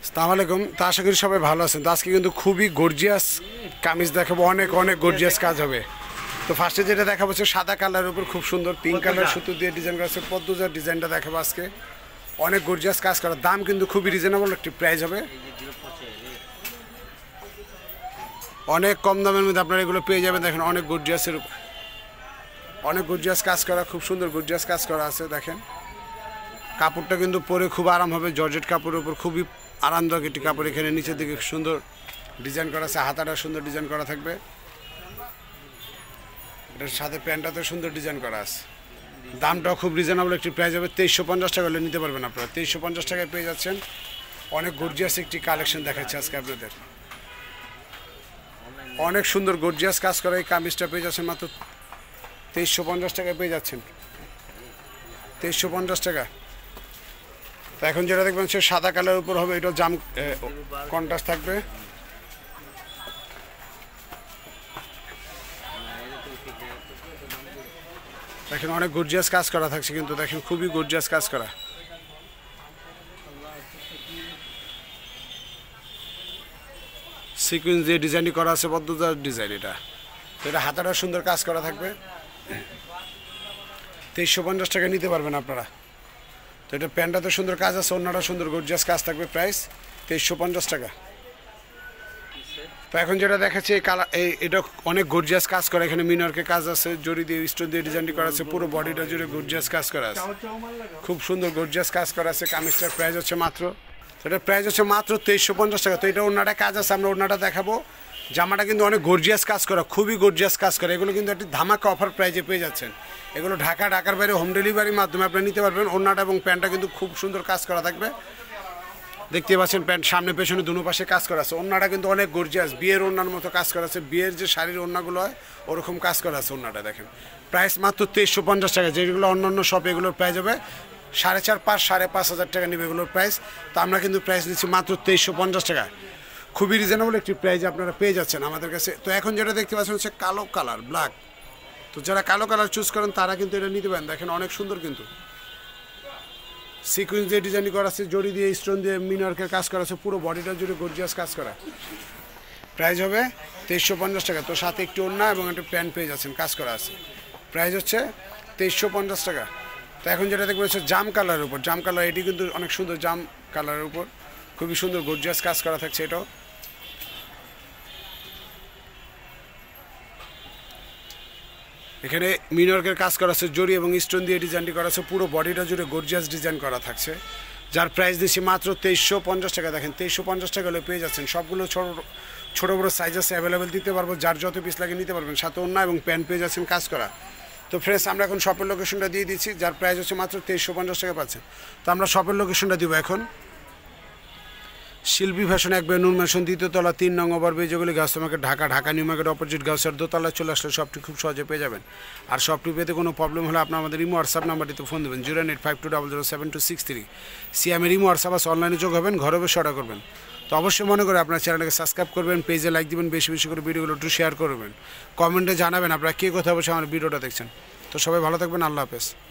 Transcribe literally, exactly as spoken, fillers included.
আসসালামু আলাইকুম। তো আশা করি সবাই ভালো আছেন। তো আজকে কিন্তু খুবই গর্জিয়াস কামিজ দেখাবো, অনেক অনেক গর্জিয়াস কাজ হবে। তো ফার্স্টে যেটা দেখাবো হচ্ছে সাদা কালারের উপর খুব সুন্দর পিঙ্ক কালার সুতো দিয়ে ডিজাইন করা আছে। পদ্মজার ডিজাইনটা দেখাবো আজকে, অনেক গর্জিয়াস কাজ করা। দাম কিন্তু খুবই রিজনেবল একটি প্রাইস হবে, অনেক কম দামের মধ্যে আপনারা এগুলো পেয়ে যাবেন। দেখেন অনেক গর্জিয়াসের উপর অনেক গর্জিয়াস কাজ করা, খুব সুন্দর গর্জিয়াস কাজ করা আছে। দেখেন কাপড়টা কিন্তু পরে খুব আরাম হবে, জর্জেট কাপড়ের উপর খুবই আরামদায়ক একটি কাপড়। এখানে নিচের দিকে সুন্দর ডিজাইন করা আছে, হাতাটা সুন্দর ডিজাইন করা থাকবে, এটার সাথে প্যান্টটাতে সুন্দর ডিজাইন করা আছে। দামটাও খুব রিজনেবল একটি প্রাইস হবে, তেইশশো পঞ্চাশ টাকা হলে নিতে পারবেন আপনারা। তেইশশো পঞ্চাশ টাকায় পেয়ে যাচ্ছেন। অনেক গর্জিয়াস একটি কালেকশন দেখাচ্ছে আজকে আপনাদের, অনেক সুন্দর গর্জিয়াস কাজ করা এই কামিজটা পেয়ে যাচ্ছেন মাত্র তেইশশো পঞ্চাশ টাকায় পেয়ে যাচ্ছেন। তেইশশো পঞ্চাশ টাকা। তো এখন যেটা দেখবেন সে সাদা কালারের উপর হবে, এটা জাম কন্ট্রাস্ট থাকবে। দেখেন অনেক গর্জিয়াস কাজ করা থাকছে কিন্তু, দেখেন খুবই গর্জিয়াস কাজ করা। সিকুয়েন্স দিয়ে ডিজাইনটি করা আছে, পদ্মজার ডিজাইন এটা। তো এটা হাতাটা সুন্দর কাজ করা থাকবে, তেইশশো পঞ্চাশ টাকা নিতে পারবেন আপনারা। তো এটা প্যান্টটাতে সুন্দর কাজ আছে, অন্যটা সুন্দর গর্জিয়াস কাজ থাকবে, প্রাইস তেইশশো পঞ্চাশ টাকা। তো এখন যেটা দেখাচ্ছে এই কালার, এই এটা অনেক গর্জিয়াস কাজ করা। এখানে মিনারকে কাজ আছে, জড়ি দিয়ে স্টোন দিয়ে ডিজাইনটি করা আছে, পুরো বডিটা জুড়ে গর্জিয়াস কাজ করা আছে, খুব সুন্দর গর্জিয়াস কাজ করা আছে। কামিজটার প্রাইস হচ্ছে মাত্র, তো এটার প্রাইস হচ্ছে মাত্র তেইশশো পঞ্চাশ টাকা। তো এটা অন্যটা কাজ আছে, আমরা অন্যটা দেখাবো। জামাটা কিন্তু অনেক গর্জিয়াস কাজ করা, খুবই গর্জিয়াস কাজ করা। এগুলো কিন্তু একটি ধামাকা অফার প্রাইজে পেয়ে যাচ্ছেন। এগুলো ঢাকা ঢাকার বাইরে হোম ডেলিভারির মাধ্যমে আপনি নিতে পারবেন। ওড়নাটা এবং প্যান্টটা কিন্তু খুব সুন্দর কাজ করা থাকবে, দেখতে পাচ্ছেন। প্যান্ট সামনে পেছনে দুনো পাশে কাজ করা আছে। ওড়নাটা কিন্তু অনেক গর্জিয়াস, বিয়ের ওড়নার মতো কাজ করা আছে, বিয়ের যে শাড়ির ওড়নাগুলো হয় ওরকম কাজ করা আছে ওড়নাটা। দেখেন প্রাইস মাত্র তেইশশো পঞ্চাশ টাকা। যেগুলো অন্যান্য শপে এগুলোর প্রাইস হবে সাড়ে চার পাঁচ সাড়ে পাঁচ হাজার টাকা নেবে এগুলোর প্রাইস। তো আমরা কিন্তু প্রাইস নিচ্ছি মাত্র তেইশশো পঞ্চাশ টাকা, খুবই রিজনেবল একটি প্রাইস আপনারা পেয়ে যাচ্ছেন আমাদের কাছে। তো এখন যেটা দেখতে পাচ্ছেন হচ্ছে কালো কালার, ব্ল্যাক। তো যারা কালো কালার চুজ করেন তারা কিন্তু এটা নিতে পারেন। দেখেন অনেক সুন্দর, কিন্তু সিকুয়েন্স দিয়ে ডিজাইন করা আছে, জড়ি দিয়ে স্টোন দিয়ে মিনারকের কাজ করা আছে, পুরো বডিটা জুড়ে গর্জিয়াস কাজ করা। প্রাইস হবে তেইশশো পঞ্চাশ টাকা। তো সাথে একটু ওড়না এবং একটা প্যান্ট পেয়ে যাচ্ছেন, কাজ করা আছে। প্রাইস হচ্ছে তেইশশো পঞ্চাশ টাকা। তো এখন যেটা দেখবেন হচ্ছে জাম কালারের উপর, জাম কালার, এটি কিন্তু অনেক সুন্দর জাম কালারের উপর খুবই সুন্দর গর্জিয়াস কাজ করা থাকছে। এটাও এখানে মিনারকের কাজ করা আছে, জড়ি এবং স্টোন দিয়ে ডিজাইনটি করা আছে, পুরো বডিটা জুড়ে গর্জিয়াস ডিজাইন করা থাকছে, যার প্রাইস দিচ্ছি মাত্র তেইশশো পঞ্চাশ টাকা। দেখেন তেইশশো পঞ্চাশ টাকা হলে পেয়ে যাচ্ছেন। সবগুলো ছোটো ছোটো বড়ো সাইজ আছে, অ্যাভেলেবেল দিতে পারবো, যার যত পিস লাগে নিতে পারবেন। সাথে ওড়না এবং প্যান্ট পেয়ে যাচ্ছেন কাজ করা। তো ফ্রেন্ডস আমরা এখন শপের লোকেশনটা দিয়ে দিচ্ছি, যার প্রাইস হচ্ছে মাত্র তেইশশো পঞ্চাশ টাকা পাচ্ছেন। তো আমরা শপের লোকেশনটা দিব এখন। শিল্পী ফ্যাশন, এক নূর ম্যানশন, দ্বিতীয়তলা, তিন নং ওভারব্রিজ, যেগুলি Gaus market Dhaka, Dhaka new market opposite গাউসের দোতলায় চলে আসলে শপটি খুব সহজে পেয়ে যাবেন। আর শপটি পেতে কোনো প্রবলেম হলে আপনার আমাদের ইমো হোয়াটসঅ্যাপ নাম্বারটিতে ফোন দেবেন, zero eight five two double zero seven two six three. সিএমের ইমো হোয়াটসঅ্যাপ আছে, অনলাইনে যোগ হবেন, ঘরে বসে অর্ডার করবেন। তো অবশ্যই মনে করে আপনার চ্যানেলকে সাবস্ক্রাইব করবেন, পেজে লাইক দিবেন, বেশি বেশি করে ভিডিওগুলো একটু শেয়ার করবেন, কমেন্টে জানাবেন আপনারা কে কোথায় বসে আমার ভিডিওটা দেখছেন। তো সবাই ভালো থাকবেন, আল্লাহ হাফেজ।